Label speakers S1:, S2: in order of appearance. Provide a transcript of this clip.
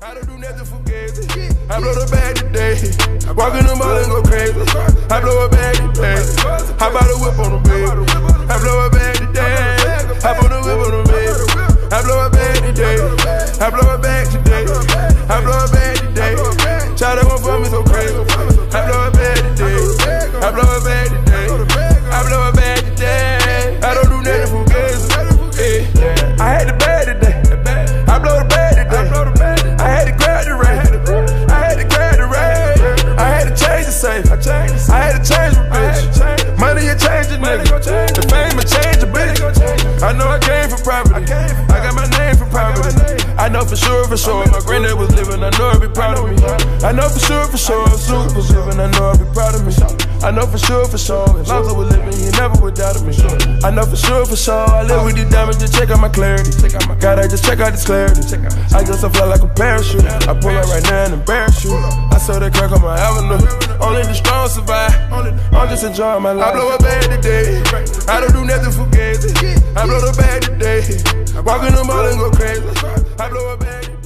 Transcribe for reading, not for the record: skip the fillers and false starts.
S1: I don't do nothing for gazy. I blow the bag today. Walk in the mall and go crazy. I blow a bag today. Hop out the whip on the bed. I blow a bag today. Hop on the whip on the bed. I blow a bag today. I blow a bag today. I blow a bag today. Try to go for me so crazy. I blow a bag today. I blow a bag today. I blow a bag today. I don't do nothing for gazy. I had the bag today. I blow the bag today. I had to grab the rag. I had to grab the rag. I had to change the safe. I had to change my bitch. Money you change a nigga. The fame will change a bitch. I know I came from property. I got my name from property. I know for sure, my granddad was living, I know I'd be proud of me. I know for sure, if Snoop was living, I know I'd be proud of me. I know for sure, if Lonzo was living, he never would doubt of me. I know for sure, I live with these diamonds, just check out my clarity. Gotta just check out this clarity. I guess I fly like a parachute. I pull up right now and embarrass you. I saw that crack on my avenue. Only the strong survive. I'm just enjoying my life. I blow a bag today. I don't do nothing for gazy. I blow the bag today. Walk in the mall and go crazy. I blow a bag today.